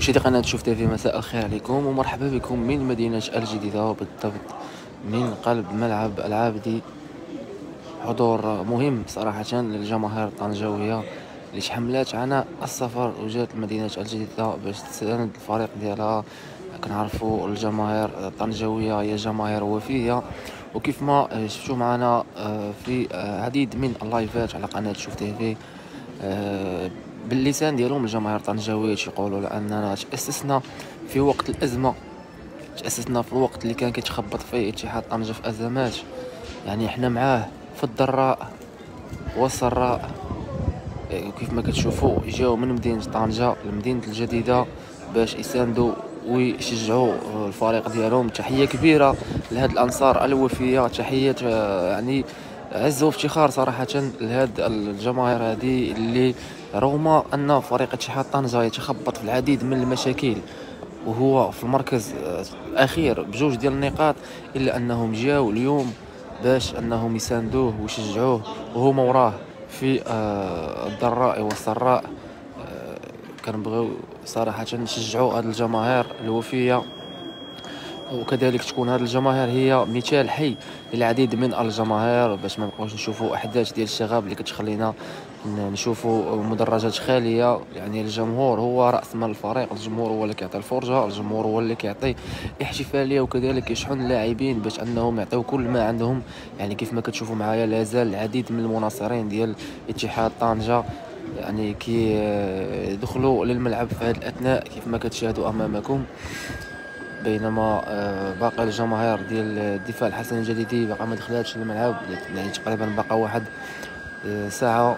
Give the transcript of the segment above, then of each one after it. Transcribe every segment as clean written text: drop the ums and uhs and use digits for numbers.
مشاهدي قناة شوف تيفي، مساء الخير عليكم ومرحبا بكم من مدينة الجديدة، بالضبط من قلب ملعب العابدي. حضور مهم صراحة للجماهير الطنجاوية اللي تحملات عناء السفر وجات لمدينة الجديدة باش تساند الفريق ديالها. كنعرفوا الجماهير الطنجاوية هي جماهير وفية، وكيف ما شفتوا معنا في عديد من اللايفات على قناة شوف تيفي، باللسان ديالهم الجماهير الطنجاوية تيقولوا لأننا تأسسنا في وقت الأزمة، تأسسنا في الوقت اللي كان كيتخبط فيه اتحاد طنجة في أزمات. يعني حنا معاه في الضراء والسراء. كيف ما كتشوفوا جاو من مدينة طنجة لمدينة الجديدة باش يساندوا ويشجعوا الفريق ديالهم. تحية كبيرة لهاد الأنصار الوفية، تحية يعني عز وافتخار صراحة لهاد الجماهير هذه اللي رغم أن فريق اتحاد طنجة يتخبط في العديد من المشاكل وهو في المركز الأخير بجوج ديال النقاط، إلا أنهم جاو اليوم باش أنهم يساندوه ويشجعوه وهما وراه في الضراء والسراء. كنبغيو صراحة نشجعوا هاد الجماهير الوفية، وكذلك تكون هذه الجماهير هي مثال حي للعديد من الجماهير باش ما نبقاوش نشوفوا احداث ديال الشغاب اللي كتخلينا نشوفوا مدرجات خاليه. يعني الجمهور هو راس مال الفريق، الجمهور هو اللي كيعطي الفرجه، الجمهور هو اللي كيعطي احتفاليه وكذلك يشحن اللاعبين باش انهم يعطيو كل ما عندهم. يعني كيف ما كتشوفوا معايا لازال العديد من المناصرين ديال اتحاد طنجة يعني كي دخلوا للملعب في هذه الاثناء كيف ما كتشاهدوا امامكم، بينما باقي الجماهير ديال الدفاع الحسن الجديدي باقا ما دخلاتش الملعب. يعني تقريبا باقا واحد ساعة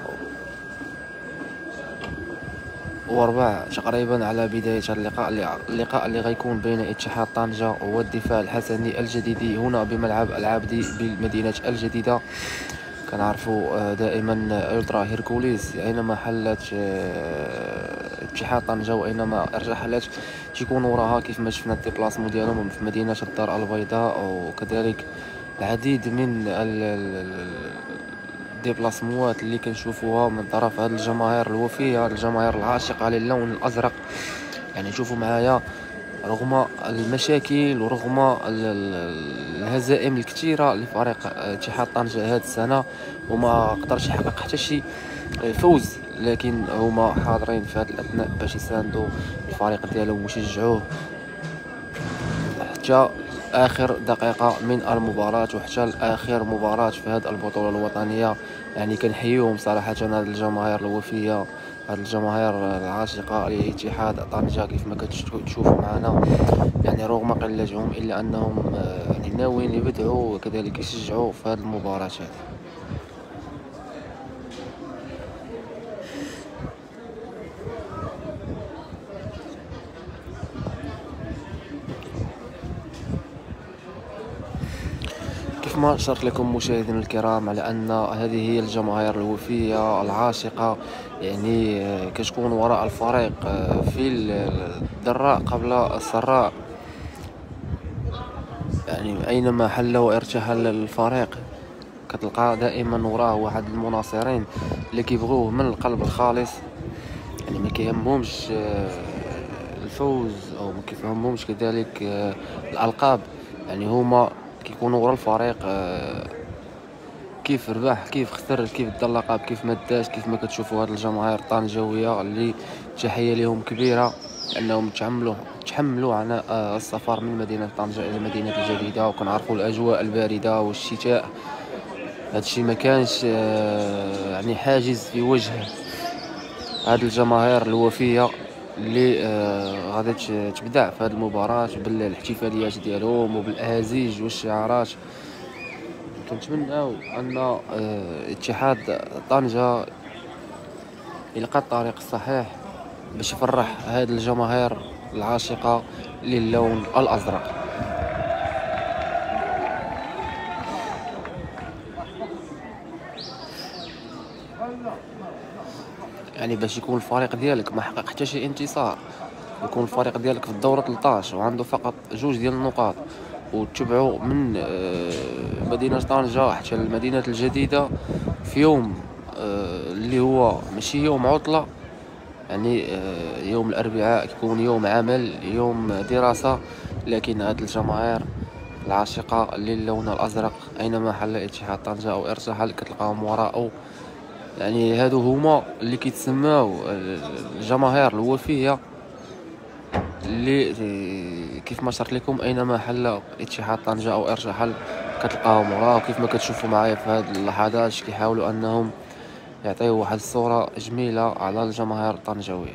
وربع تقريبا على بداية هذا اللقاء اللي غيكون بين اتحاد طنجة والدفاع الحسني الجديدي هنا بملعب العابدي بمدينة الجديدة. كنعرفوا دائما الترا هيركوليس اينما حلت اتحاد طنجة واينما رحلت تيكون وراها، كيف ما شفنا الديبلاسمون ديالهم في مدينة الدار البيضاء، وكذلك العديد من الديبلاسموات اللي كنشوفوها من طرف هذه الجماهير الوفية، الجماهير العاشقة للون الازرق. يعني شوفوا معايا رغم المشاكل ورغم الهزائم الكثيره لفريق اتحاد طنجة هذه السنه وما قدرش يحقق حتى شي فوز، لكن هما حاضرين في هذه الاثناء باش يساندوا الفريق ديالهم ويشجعوه حتى اخر دقيقه من المباراه وحتى اخر مباراه في هذه البطوله الوطنيه. يعني كنحييهم صراحه هذه الجماهير الوفيه، هاد الجماهير العاشقة لاتحاد طنجة كيف ما كتشوفوا معنا. يعني رغم قلتهم إلا أنهم يعني ناويين يبدعوا وكذلك يشجعوا في هذه المباراة هذه. كيف ما أشرت لكم مشاهدينا الكرام على أن هذه هي الجماهير الوفية العاشقة، يعني كتكون وراء الفريق في الضراء قبل السراء. يعني أينما حل وارتحل الفريق كتلقى دائما وراه واحد المناصرين اللي كيبغوه من القلب الخالص. يعني ما كيهمهمش الفوز او ما كيفهمهمش كذلك الالقاب. يعني هما كيكونوا ورا الفريق، كيف ربح كيف خسر كيف دا اللقب كيف ما داش. كيف ما كتشوفوا هاد الجماهير الطنجاويه اللي تحيه لهم كبيره لانهم تحملوا عناء السفر من مدينه طنجة الى مدينه الجديده. وكنعرفوا الاجواء البارده والشتاء، هادشي ما كانش يعني حاجز في وجه هاد الجماهير الوفيه اللي غادي تبدع في هذه المباراة بالاحتفاليات ديالهم وبالاهازيج والشعارات. كنتمناو ان اتحاد طنجة يلقى الطريق الصحيح باش يفرح هذه الجماهير العاشقة للون الازرق. يعني باش يكون الفريق ديالك ما حقق حتى شي انتصار، يكون الفريق ديالك في الدورة 13 وعنده فقط جوج ديال النقاط، وتبعوا من مدينة طنجة حتى المدينة الجديدة في يوم اللي هو ماشي يوم عطلة، يعني يوم الأربعاء كيكون يوم عمل، يوم دراسة، لكن هاد الجماهير العاشقة للون الأزرق أينما حل اتحاد طنجة أو ارتحل كتلقاهم وراءه. يعني هادو هما اللي كيتسماو الجماهير الوفية، اللي كيف ما شرت لكم أينما حل اتحاد طنجة أو ارتحل كتلقاهم وراه. وكيف ما كتشوفوا معايا في هاد اللحظات كيحاولوا أنهم يعطيو واحد الصورة جميلة على الجماهير الطنجاوية.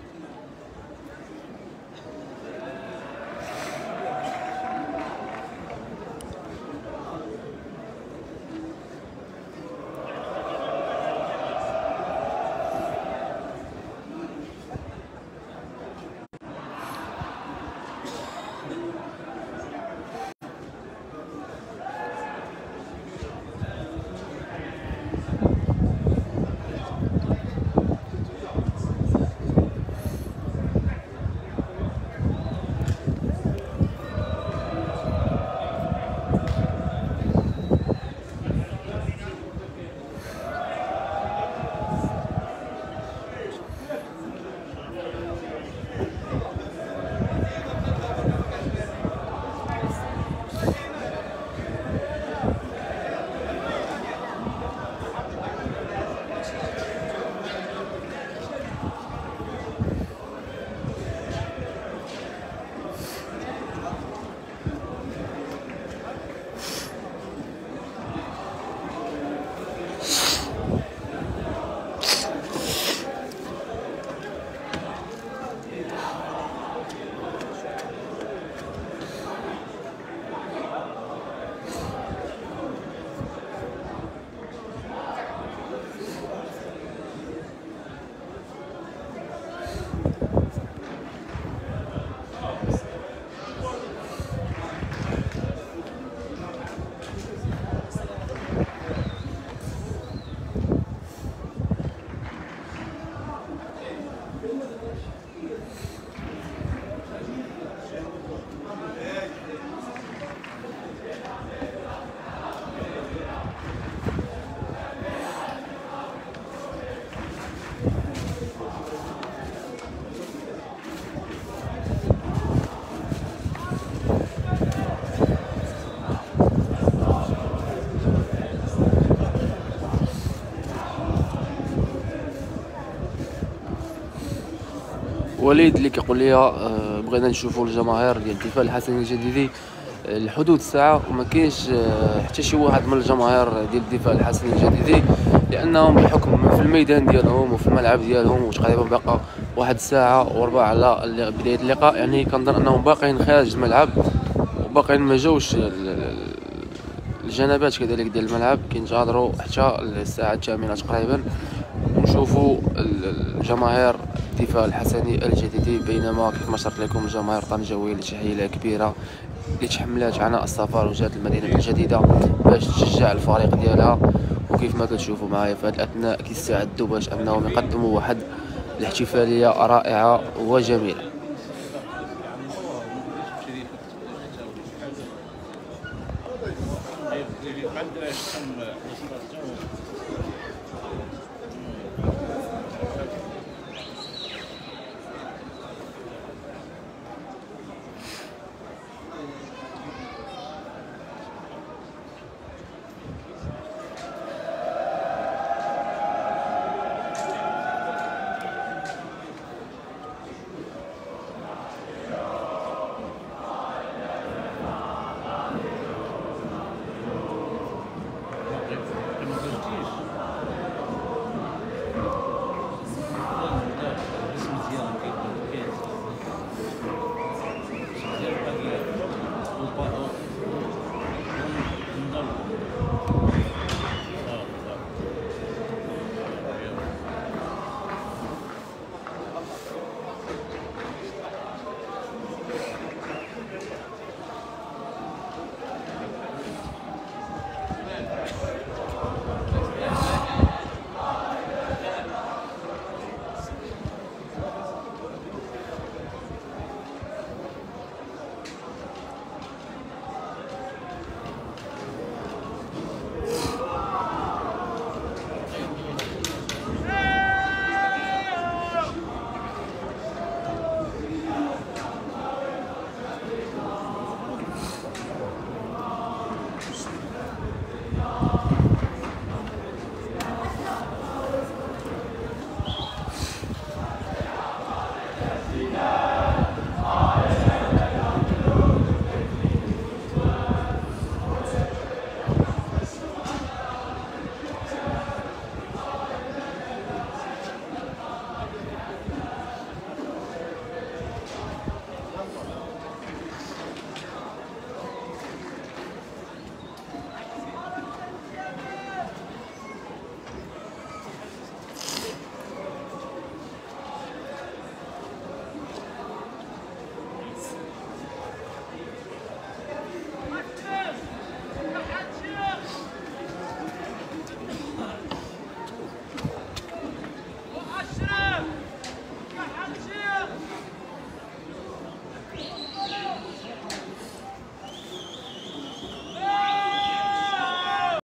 وليد اللي كيقول لي بغينا نشوفوا الجماهير ديال الدفاع الحسني الجديدي لحدود الساعه، وما كاينش حتى شي واحد من الجماهير ديال الدفاع الحسني الجديدي، لانهم بحكم في الميدان ديالهم وفي الملعب ديالهم وتقريبا باقا واحد الساعه وربع على بدايه اللقاء. يعني كنظن انهم باقيين خارج الملعب وباقيين ما جاوش الجنبات كذلك ديال الملعب، كينتظروا حتى الساعه 8 تقريبا ونشوفوا الجماهير الدفاع الحسني الجديدي. بينما كيف ما شرت لكم الجماهير الطنجاويه اللي تحيه كبيره اللي تحملات عناء السفر وجات المدينه الجديده باش تشجع الفريق ديالها. وكيف ما كتشوفوا معايا في هذا الاثناء كيستعدوا باش انهم يقدموا واحد الاحتفاليه رائعه وجميله.